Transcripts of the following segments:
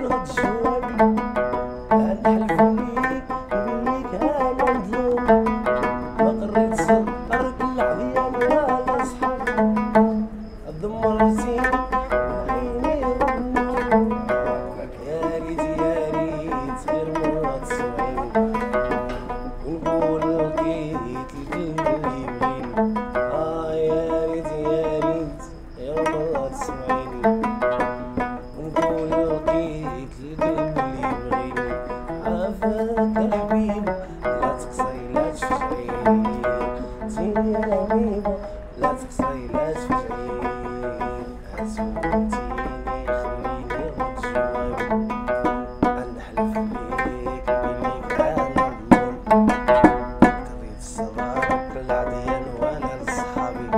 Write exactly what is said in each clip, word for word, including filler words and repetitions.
رد جوابي نحلف ليك بليك انا مظلوم ما قريت صدرك العديان ولا صحابي دمرتيني عيني والنور يا ريت يا ريت غير مرة تسمعيني ونقول لقيت القلب اللي يبغيني اه يا ريت يا ريت غير مرة تسمعيني ونقول لقيت القلب اللي يبغيني عافاك الحبيب لا تقصي لا تشجعيني زيني يا حبيبة لا تقصي لا تشجعيني عزومتيني خليني رد جوابي نحلف ليك بليك انا مظلوم قريت صدرك العديان وانا لصحابي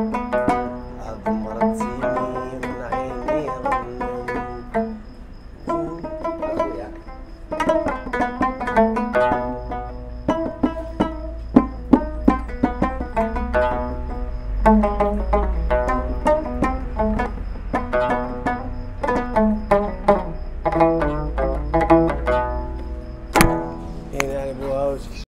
دمرتيني من عيني غنوم هنا ابو هاوش